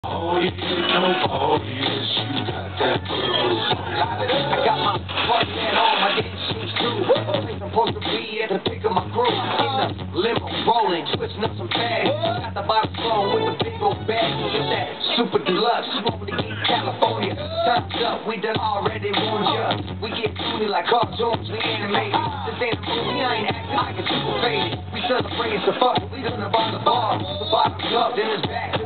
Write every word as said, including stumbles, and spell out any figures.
Oh, you know, oh, yes, you got that purple. I got my party hat on, my dance shoes too. I'm supposed to be at the pick of my crew. In the limo, rolling, switching up some bags. Got the box phone with the big old bag. Just that super deluxe, from the East California. Time's up, we done already warned ya. We get toony like cartoons, we animated. This ain't a movie, I ain't acting like a super faded. We celebrating so fuck, we done about the bar. The bottom's up, then it's back.